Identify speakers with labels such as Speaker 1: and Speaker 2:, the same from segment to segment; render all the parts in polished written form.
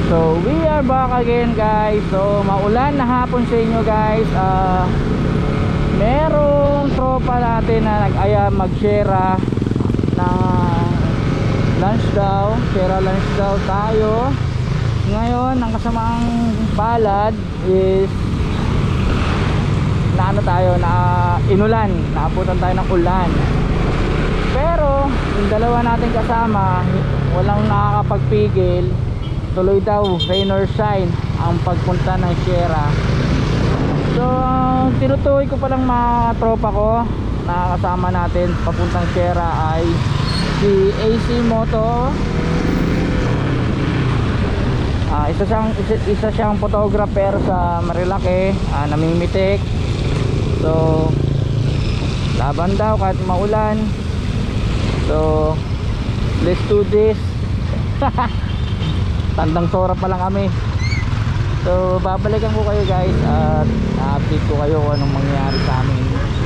Speaker 1: So we are back again guys. So maulan na hapon sa inyo guys. Merong tropa natin na nag-aya mag-share ng lunch daw. Share lunch daw tayo. Ngayon ang kasamang palad is na ano tayo, na inulan, naabutan tayo ng ulan. Pero yung dalawa natin kasama walang nakakapagpigil, tuloy daw rain or shine ang pagpunta ng Sierra. So tinutuloy ko palang mga tropa ko na kasama natin papuntang Sierra ay si AC Moto. Isa siyang photographer sa Marilake, namimitik. So laban daw kahit maulan. So let's do this. Tandang sora pa lang kami. So babalikan ko kayo guys at update ko kayo kung anong mangyayari sa amin.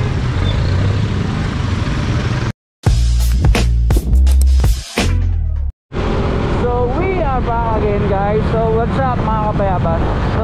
Speaker 1: So we are back again guys. So what's up mga kabayabas? So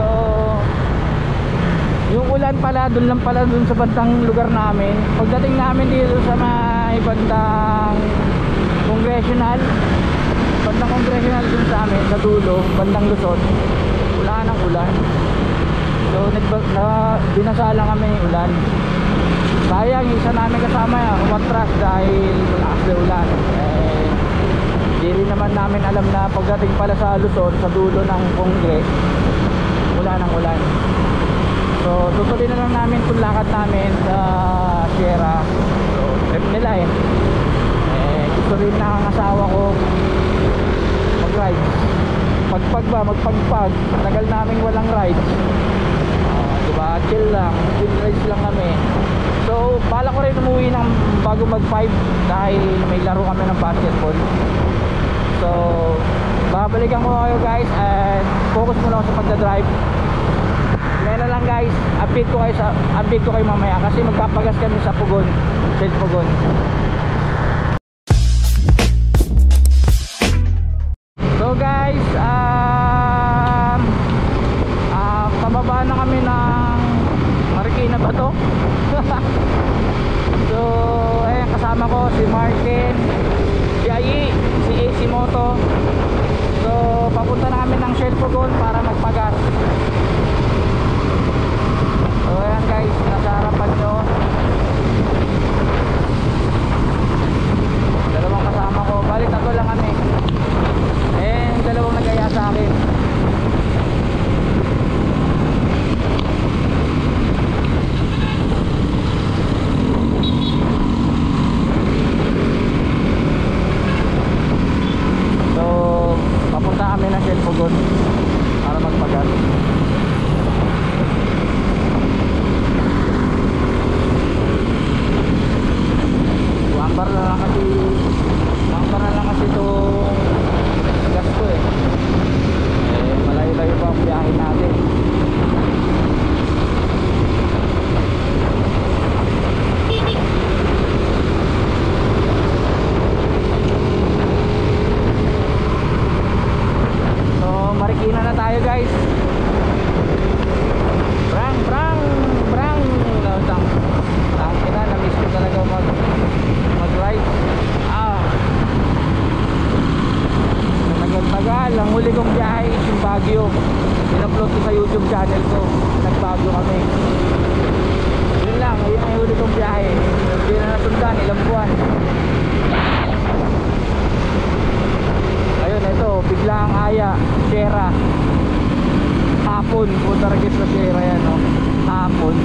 Speaker 1: yung ulan pala dun lang pala dun sa bandang lugar namin. Pagdating namin dito sa may bandang Congressional dun sa amin sa dulo, bandang Luzon, wala nang ulan. So dinasalang kami yung ulan. Sayang isa namin kasama umatras dahil malakas na ulan. Di rin naman namin alam na pagdating pala sa Luzon, sa dulo ng Congress, wala nang ulan. So tutuloy na lang namin kung lakad namin sa Sierra. So trip nila gusto rin ng asawa ko mag-ride. Magpagpag tagal namin walang ride. Diba, chill rides lang kami. So bala ko rin umuwi ng bago mag 5 dahil may laro kami ng basketball. So babalikan ko kayo guys and focus muna ako sa pagdadrive. Ngayon na lang guys, update ko kayo mamaya kasi magpapagas kami sa Pugon, Shell Pugon. So guys, pababa na kami ng Marikina ba to? So ayan, kasama ko si Martin, si Ayi, si AC Moto. So papunta na kami ng Shell Pugon para magpagas. So ayan guys, nasa harapan nyo dalawang kasama ko, balik ako lang kami dalawang nagaya sa akin. So papunta kami ng Shell Pugon para magpagas. Lambar na lang kasi itong gas ko malayo-layo pa ang biyahe natin. So Marikina na tayo guys. Brang tangina, na-miss ko talaga mag-ride. Tagal, ang huli kong biyahe is yung Baguio. In-upload ko sa YouTube channel ko. Nag-Baguio kami. Yun lang, yun ang huli kong biyahe. Hindi na natundan, ilang buwan. Ayun, ito, bigla ang aya, Sierra. Hapon, punta rin sa Sierra yan, no? Hapon.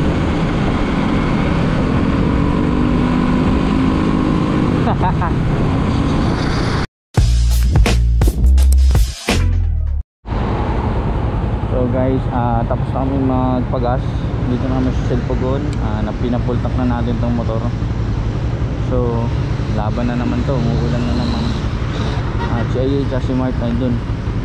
Speaker 1: So guys, tapos na kami magpagas dito na kami sa Shell Pugon. Pinapultak na natin tong motor. So laban na naman to, umuulan na naman. Si Ayi at si Mark ay dun,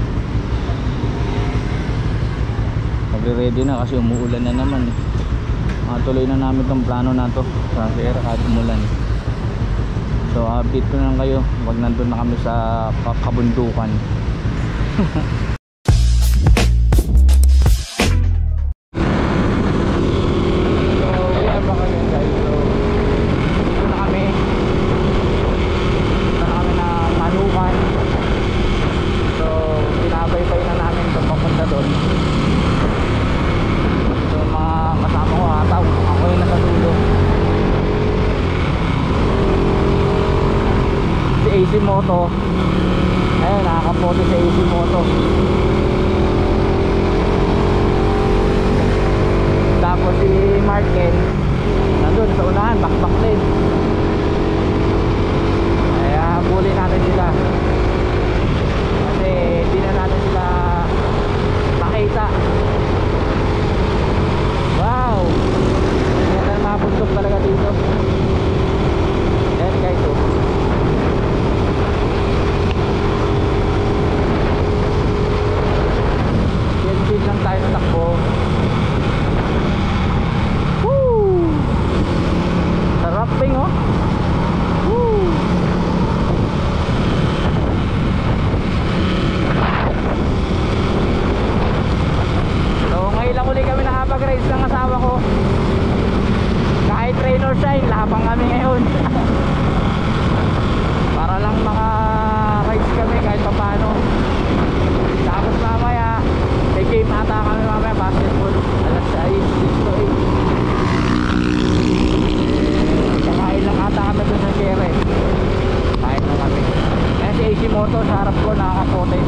Speaker 1: magre-ready na kasi umuulan na naman. Tuloy na namin tong plano na to sa Sierra kahit umulan. So update ko na lang kayo pag nandun na kami sa kabundukan. Moto. Ayun, nakakapote sa AC Moto. Tapos si Marken nandun sa unahan, bakbak din. Kaya habulin natin sila kasi hindi na natin sila makita. Wow, ganda na mga bundok talaga dito. Ayan guys, oh. Chill lang tayo sa takbo. Woo! Sarap ping, oh. Woo! So ngayon lang ulit kami nakapag-race ng asawa ko. Kahit rain or shine, labang kami ngayon. Para lang maka-rides kami kahit pa paano. Tapos mamaya may game ata kami mamaya, basketball. Alas 6, 6 to 8. Kakain lang ata kami dun sa Sierra. Kain na kami. Kaya si AC Moto sa harap ko nakakapote.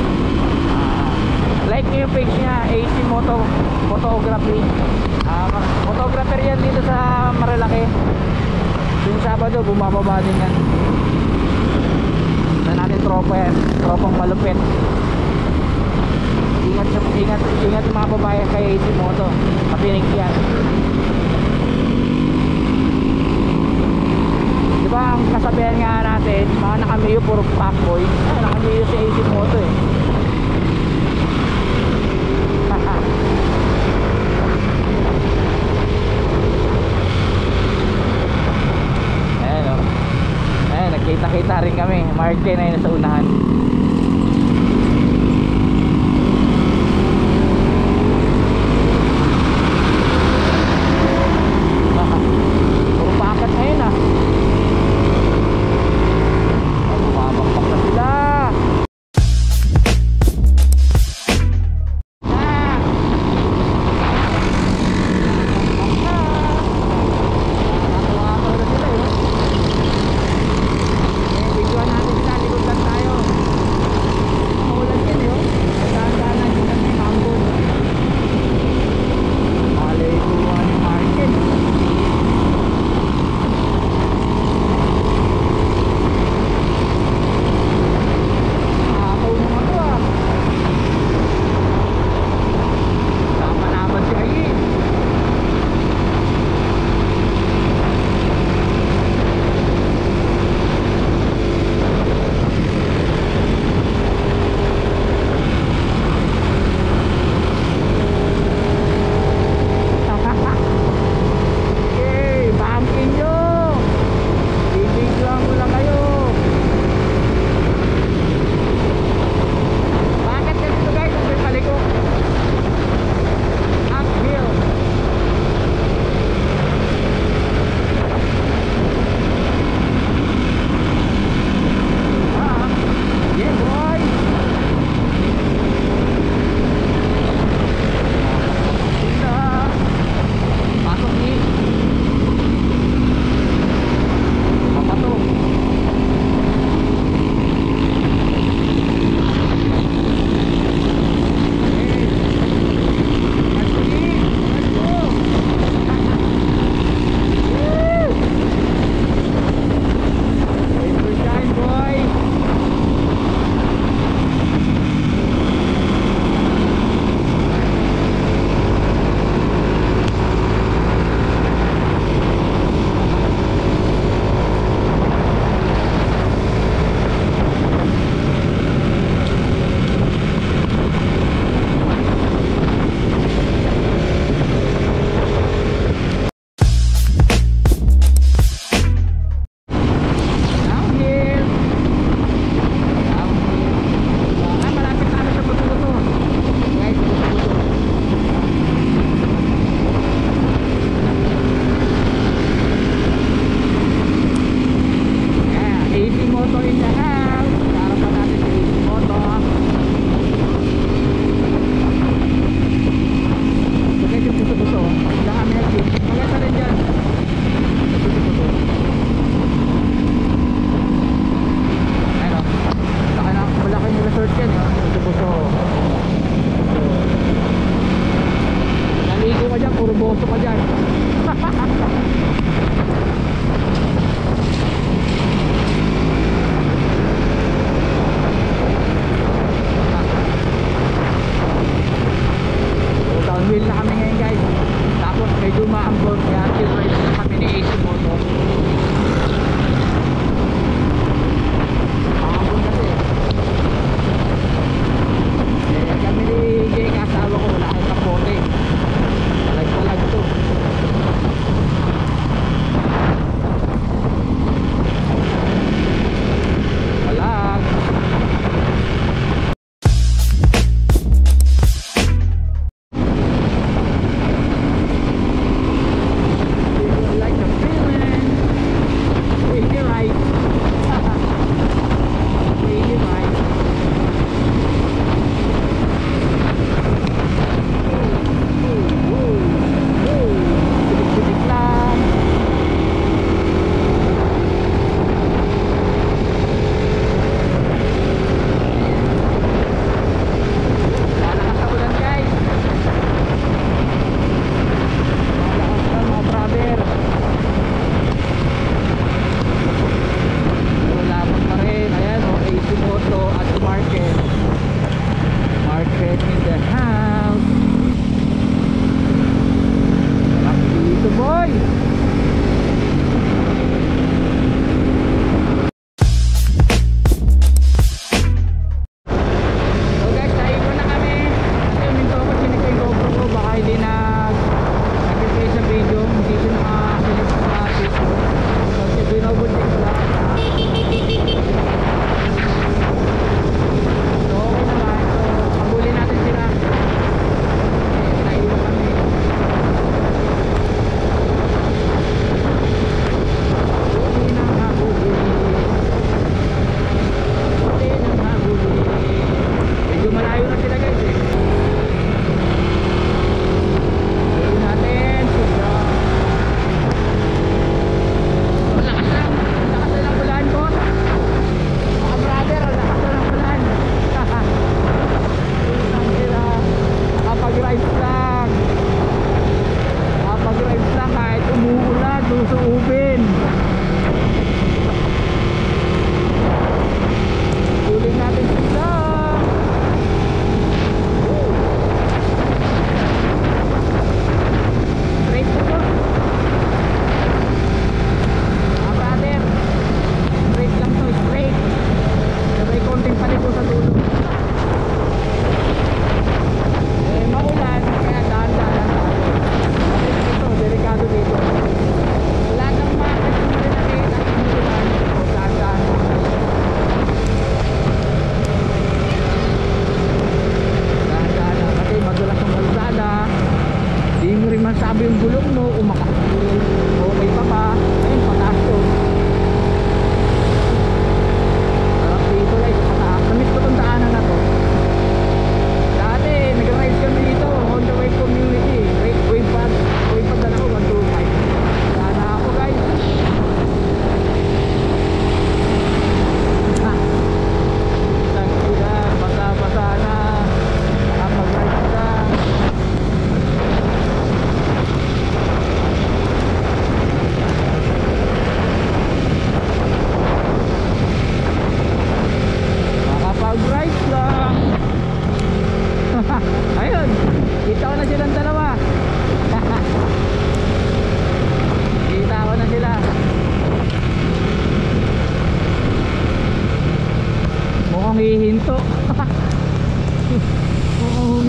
Speaker 1: Like nyo yung page niya, AC Moto Photography. Photographer yan dito sa Marilaki. Yung Sabado bumababa din yan. Sa natin tropa yan, tropang malupit. Ingat yung mga babae kay AC Moto. Mapinig yan. Diba ang kasabihan nga natin, mga nakamiyo puro fuckboy. Nakamiyo si AC Moto eh. Ayan o. Ayan, nagkita-kita rin kami. Martin na yun nasa unahan. Puro pakat na yun ah. Bumabakbak na sila. Videoan natin sila, likod lang tayo.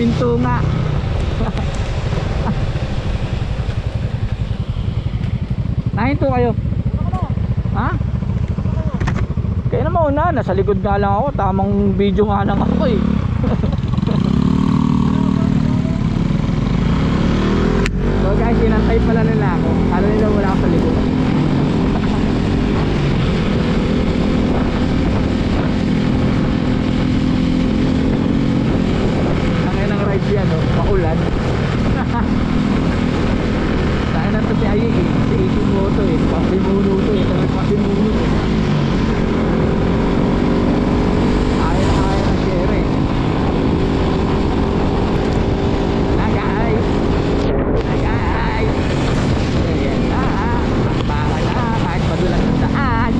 Speaker 1: Nahinto nga. Nahinto kayo? Ha? Kaya na mauna, nasa likod nga lang ako. Tamang video nga lang ako eh. So guys, inantay pala nila ako. Ano nila wala ako sa likod. Tangay ng ride yan oh, paulan. Tayo na to si Ayi eh. Si Ayi Moto eh. Papimuno to eh. Papimuno eh. Kaya na share eh. Guys. Ayan na. Para na. Kahit madulas ang daan.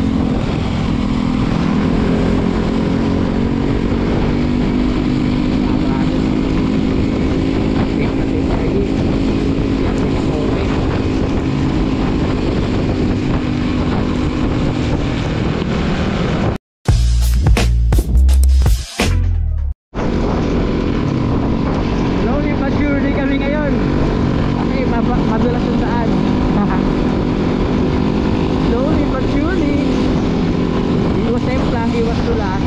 Speaker 1: Madulas yung daan. Slowly but surely. Iwas safe lang, iwas dulas.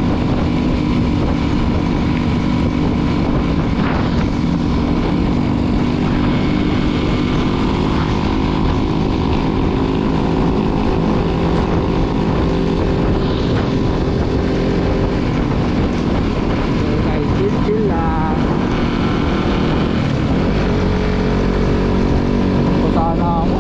Speaker 1: So guys, chill lang. Sana ako.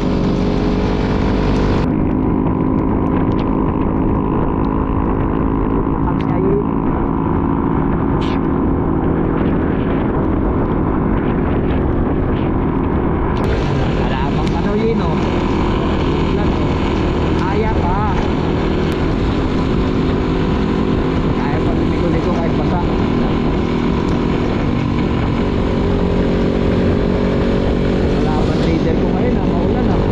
Speaker 1: Alamang ano yun o. Kaya pa. Kaya pa lumiko-liko kahit basa. Kalaban trader ko ngayon ha, maulan ha.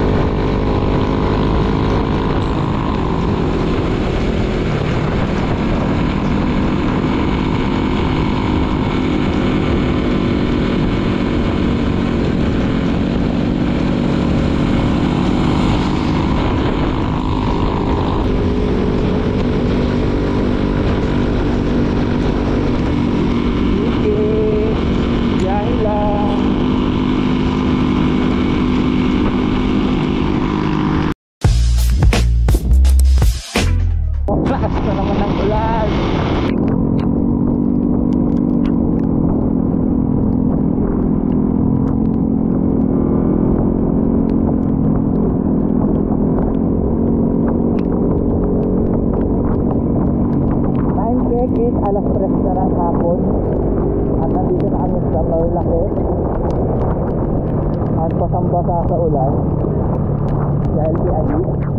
Speaker 1: Lakas na naman ng ulan. Time check is alas 3 na ng hapon. At nandito na kami sa Marilake. At pasambasa sa ulan. Dahil si Adi.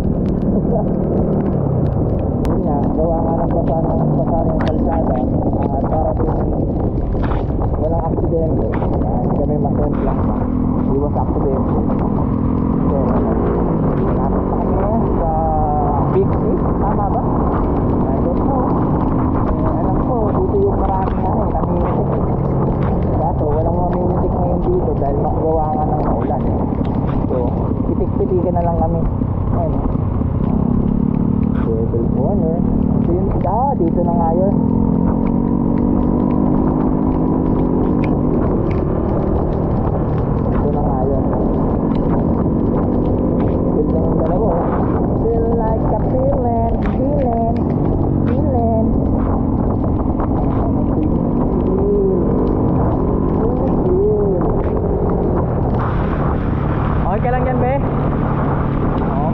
Speaker 1: Yun nga, gawa nga ng basa ng kalsada at para din walang aksidente. Hindi kami masemplang pa. Iwas aksidente. So, lapit na kami sa Big Six. Tama ba? I don't know. Alam ko, dito yung maraming namimitik. Kaso, walang mamimitik ngayon dito dahil makagawa nga ng maulan. So, pitik-pitikin na lang kami. Ayun. Table corner. Dito na nga yun. Dito na nga yun. Feel lang yung dalawa. Feel like a feeling. Okay ka lang yan, be?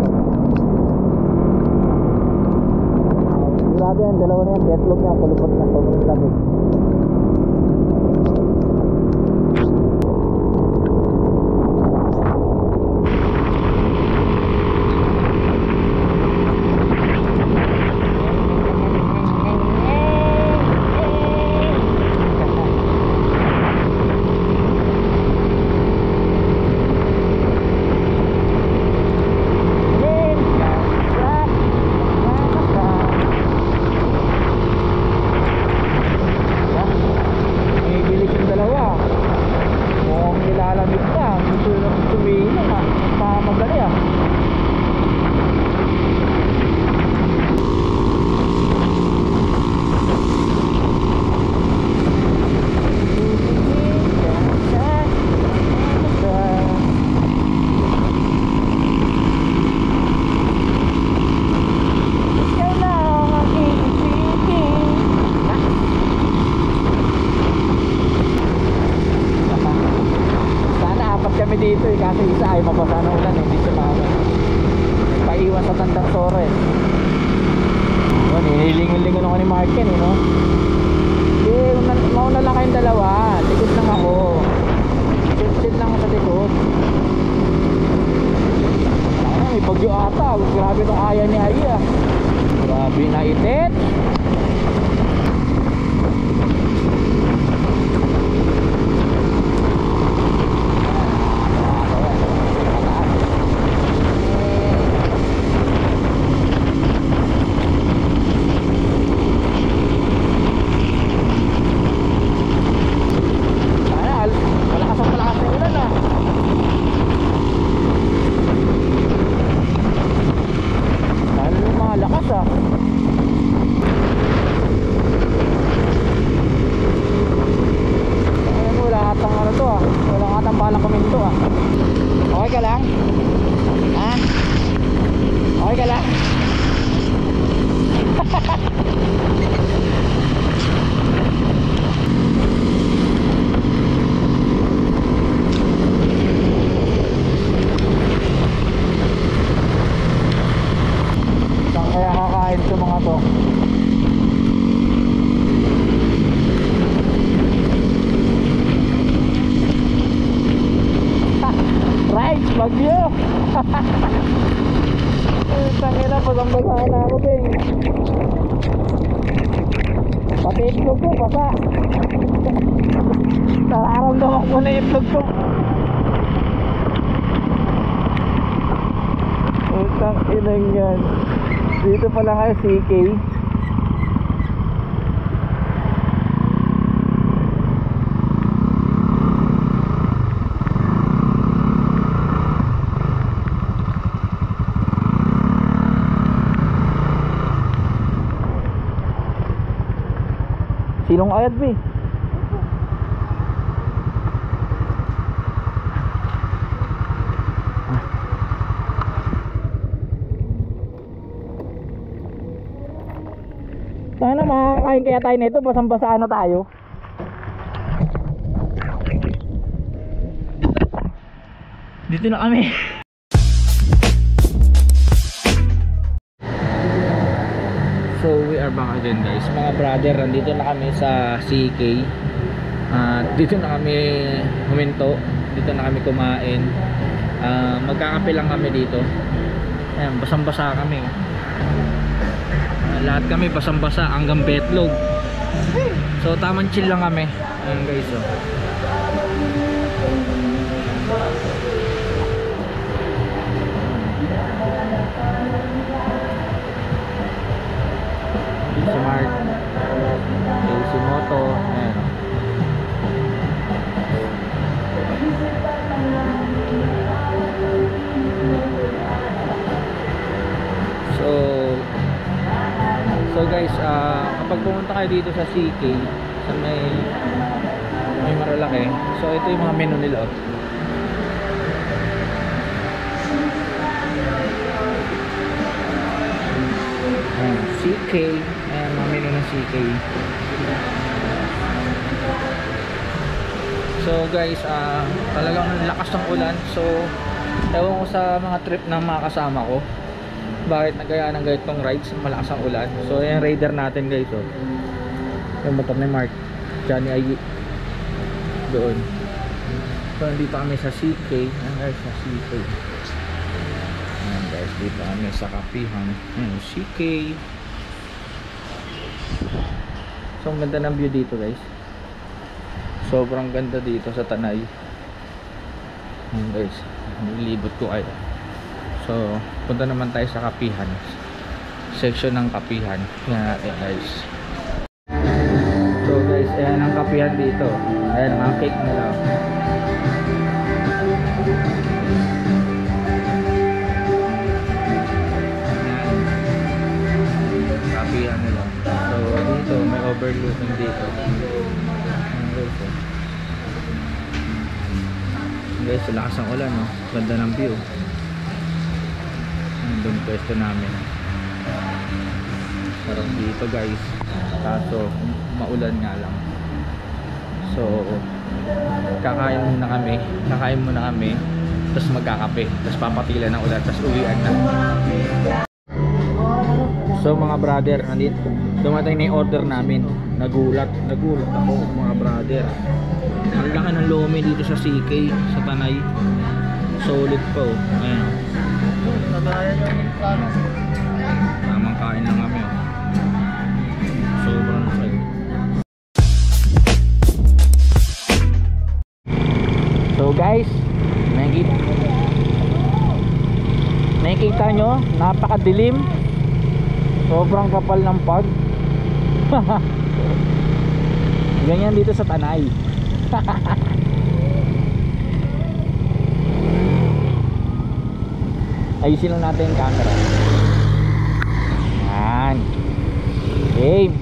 Speaker 1: Sigurado yan, dalawa na yan, betlog yan, kulupot na, sobrang lamig. Dito eh, kasi isa ay mabasa ng ulan eh, hindi sumama. Nagpaiwan sa Tandang Sore. Yun, hinilingon-lingon ako ni Marken eh, no? Mauna lang kayong dalawa, likod lang ako. Sit lang ako sa likod. May bagyo ata, grabe itong aya ni Aya. Grabe na itit. Okay ka lang? Ha? Okay ka lang? Saan kaya kakain sa mga to? Right, bagyo. Tangina, pasang-basahan na ako, Bing. Pati itlog ko, basa. Nararamdaman ko na itlog ko. Utang inang yan. Dito pala kayo, CK. Silong ayad, Bi. Tayo na, makakain kaya tayo nito, basang-basaan na tayo. Dito na kami. So we are back again, guys. Mga brother, nandito na kami sa CK. Dito na kami huminto. Dito na kami kumain. Magkakape lang kami dito. Ayan, basang-basa kami. Lahat kami basang-basa hanggang betlog. So tamang chill lang kami. Ayan, guys, oh. Si Mark, si Moto, ayan. So guys, kapag pumunta kayo dito sa CK, sa may Marilaki, so ito yung mga menu nila, oh. CK, ayan mga menu ng CK. So guys, talagang lakas ng ulan. So Ewan ko sa mga trip ng mga kasama ko bakit nagaya ng ganitong rides malakas ang ulan. So yung Raider natin guys, oh. Yung motor ni Mark Johnny ay doon. So nandito kami sa CK. Ayan guys, sa CK. Ayan guys, dito kami sa kapihan. Ayan, CK. So ang ganda ng view dito guys. Sobrang ganda dito sa Tanay. Ayan guys, nilibot ko kayo. So punta naman tayo sa kapihan, section ng kapihan. Yan natin guys. So guys, ayan ang kapihan dito. Ayan ang cake nila. Ayan, kapihan nila. So dito may overlooking dito. Ayan guys, oh. Guys, lakas ang ulan, no? Ganda ng view. Doon pwesto namin. Sarap dito guys, kaso maulan nga lang. So kakain muna kami tapos magkakape, tapos papatila ng ulan, tapos uwian na. So mga brother, nandito dumating na yung order namin. Nagulat ako mga brother. Ang laki ng lomi dito sa CK, sa Tanay. Solid po. Ayan. Tamang kain lang kami, oh. Sobrang sayo. So guys, nakikita nyo, napakadilim. Sobrang kapal ng fog. Ganyan dito sa Tanay. Ayusin lang natin yung camera. Yan. Game.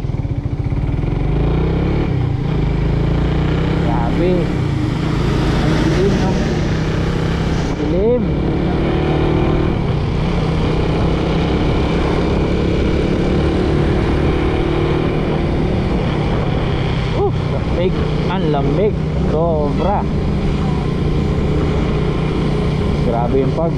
Speaker 1: Grabe. Ang dilim, no? Dilim. Lamig. Ang lamig. Sobra. Grabe yung pag.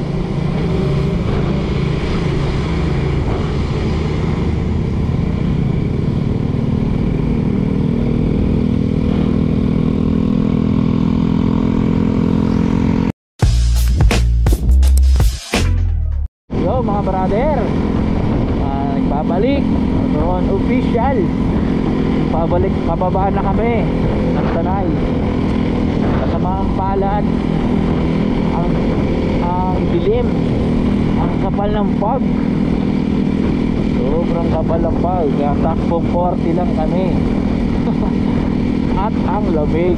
Speaker 1: Mga brother, nagbabalik Ron official, pababa na kami ng Tanay. Kasama ang palad, ang dilim, ang kapal ng fog. Sobrang kapal ng fog, kaya takbong 40 lang kami. At ang lamig.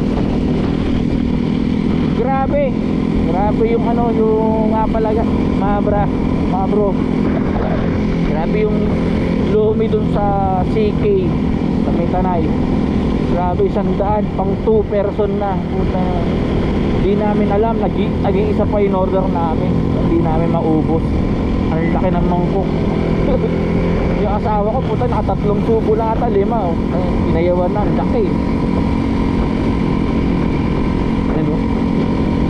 Speaker 1: Grabe yung yung nga pala mga bro, grabe yung lumi dun sa CK sa may Tanay. Grabe, 100 pang 2 person na. Puta, hindi namin alam, naging isa pa yung order namin, hindi namin maubos. Ang laki ng mangkok. Yung asawa ko, puta, naka3 tubo lang ata, 5, oh. Pinayawan na, ang laki. Ano?